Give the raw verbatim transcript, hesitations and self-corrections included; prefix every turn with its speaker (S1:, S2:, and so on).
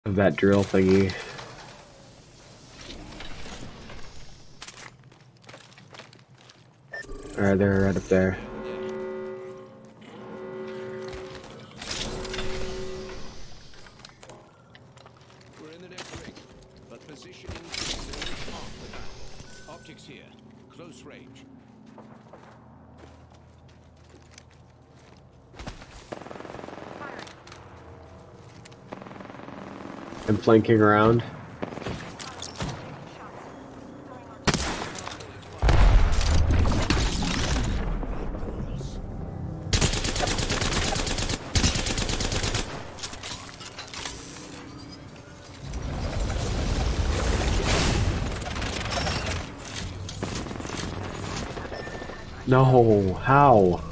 S1: of that drill thingy. Alright, they're right up there.
S2: We're in the next ring, but positioning is only half the battle. Optics here, close range.
S1: I'm flanking around. No, how?